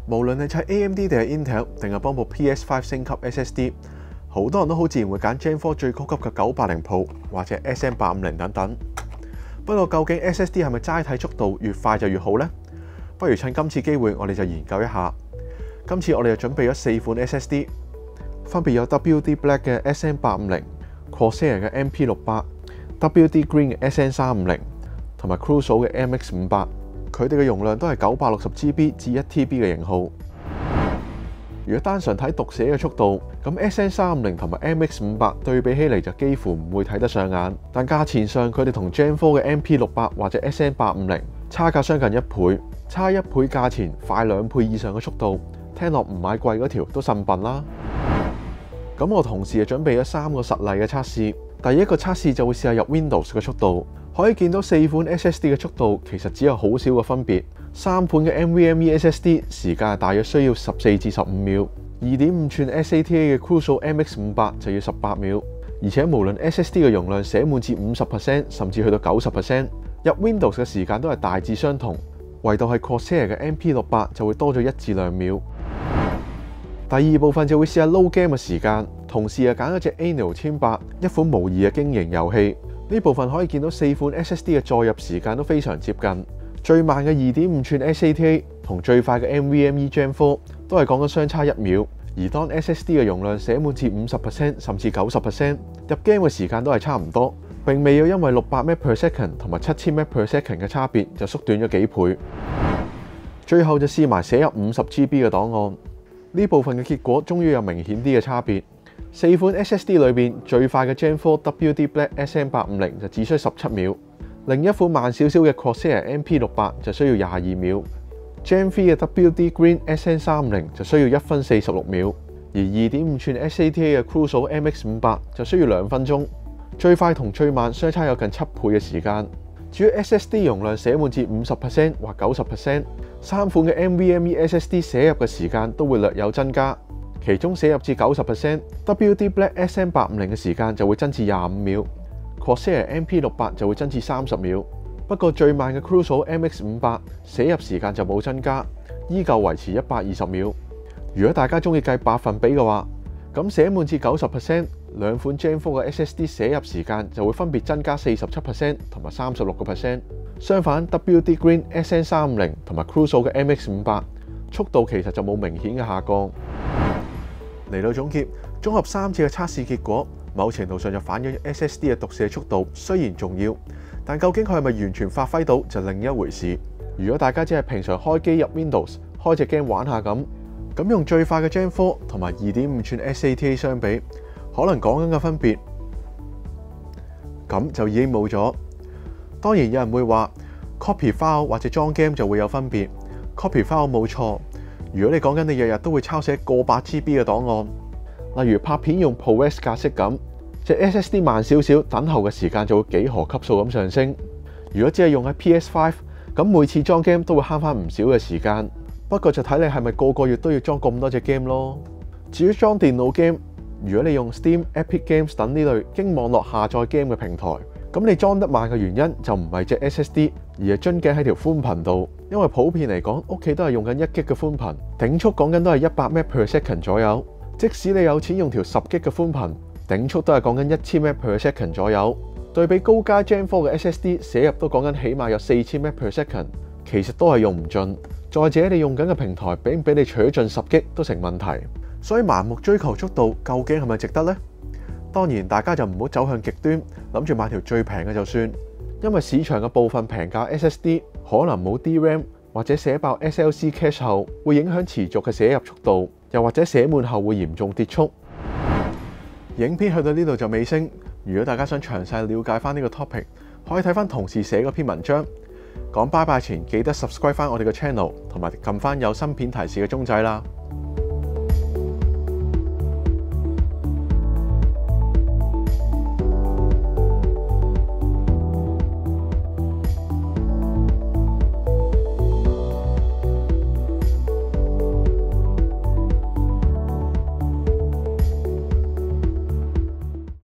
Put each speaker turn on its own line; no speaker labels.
無論你砌 AMD 定係 Intel， 定係幫部 PS5 升級 SSD， 好多人都好自然會揀 Gen 4最高級嘅980 Pro 或者 SM850等等。不過究竟 SSD 係咪齋睇速度越快就越好呢？不如趁今次機會，我哋就研究一下。今次我哋就準備咗4款 SSD， 分別有 WD Black 嘅 SM850、Corsair 嘅 MP68、WD Green 嘅 SN350 同埋 Crusoe 嘅 MX58。佢哋嘅容量都係960GB 至 1TB 嘅型號。如果單純睇讀寫嘅速度，咁 SN350 同埋 MX58 對比起嚟就幾乎唔會睇得上眼，但價錢上佢哋同 Gen 4嘅 MP68 或者 SN850 差價相近1倍，差1倍價錢快2倍以上嘅速度，聽落唔買貴嗰條都甚笨啦。咁我同時就準備咗3個實例嘅測試。第一個測試就會試下入 Windows 嘅速度，可以見到4款 SSD 嘅速度其實只有好少嘅分別。3款嘅 NVMe SSD 時間係大約需要14至15秒，2.5寸 SATA 嘅 Crusoe MX58 就要18秒。而且無論 SSD 嘅容量寫滿至50%，甚至去到90%，入 Windows 嘅時間都係大致相同，唯獨係 Corsair 嘅 MP68 就會多咗1至2秒。第二部分就會試下 load game 嘅時間，同時又揀咗隻 Anno 1800，一款模擬嘅經營遊戲。呢部分可以見到4款 SSD 嘅載入時間都非常接近，最慢嘅 2.5寸 SATA 同最快嘅 NVMe Gen 4都係講緊相差1秒。而當 SSD 嘅容量寫滿至50%甚至90%，入 game 嘅時間都係差唔多，並未有因為600 Mbps 同埋7000 Mbps 嘅差別就縮短咗幾倍。最後就試埋寫入50GB 嘅檔案。呢部分嘅結果終於有明顯啲嘅差別。4款 SSD 裏邊最快嘅 Gen 4 WD Black SM850 就只需17秒，另一款慢少少嘅 Corsair MP68 就需要22秒。Gen 3嘅 WD Green SN350 就需要1分46秒，而 2.5寸 SATA 嘅 Crusoe MX58 就需要2分鐘。最快同最慢相差有近7倍嘅時間。至於 SSD 容量寫滿至50% 或90%， 3款嘅 NVMe SSD 寫入嘅時間都會略有增加。其中寫入至90%， WD Black SM850 嘅時間就會增至25秒 ，Corsair MP68 就會增至30秒。不過最慢嘅 Crusoe MX58 寫入時間就冇增加，依舊維持120秒。如果大家中意計百分比嘅話，咁寫滿至90%， 兩款 Gen 4嘅 SSD 寫入時間就會分別增加47% 同埋36%。相反 ，WD Green SN350 同埋 Crusoe 嘅 MX58 速度其實就冇明顯嘅下降。嚟到總結，綜合3次嘅測試結果，某程度上就反映 SSD 嘅讀寫速度雖然重要，但究竟佢係咪完全發揮到就另一回事。如果大家只係平常開機入 Windows 開隻 game 玩下咁用最快嘅 Gen 4同埋 2.5寸 SATA 相比，可能講緊嘅分別咁就已經冇咗。當然有人會話 copy file 或者裝 game 就會有分別 ，copy file 冇錯。如果你講緊你日日都會抄寫過百 GB 嘅檔案，例如拍片用 ProRes 格式咁，隻 SSD 慢少少，等候嘅時間就會幾何級數咁上升。如果只係用喺 PS5， 咁每次裝 game 都會慳翻唔少嘅時間。不過就睇你係咪個個月都要裝咁多隻 game 咯。至於裝電腦 game， 如果你用 Steam、Epic Games 等呢類經網絡下載 game 嘅平台，咁你裝得慢嘅原因就唔係隻 SSD， 而係樽頸喺條寬頻度。因為普遍嚟講，屋企都係用緊1G 嘅寬頻，頂速講緊都係100 Mbps 左右。即使你有錢用條10G 嘅寬頻，頂速都係講緊1000 Mbps 左右。對比高階 Gen 4嘅 SSD 寫入都講緊起碼有4000 Mbps， 其實都係用唔盡。再者，你用緊嘅平台俾唔俾你取盡10G都成問題。所以盲目追求速度，究竟係咪值得呢？當然，大家就唔好走向極端，諗住買條最平嘅就算。因為市場嘅部分平價 SSD 可能冇 DRAM 或者寫爆 SLC cache 後會影響持續嘅寫入速度，又或者寫滿後會嚴重跌速。影片去到呢度就尾聲。如果大家想詳細了解翻呢個 topic， 可以睇翻同事寫嗰篇文章。講拜拜前記得 subscribe 翻我哋嘅 channel， 同埋撳翻有新片提示嘅鐘仔啦。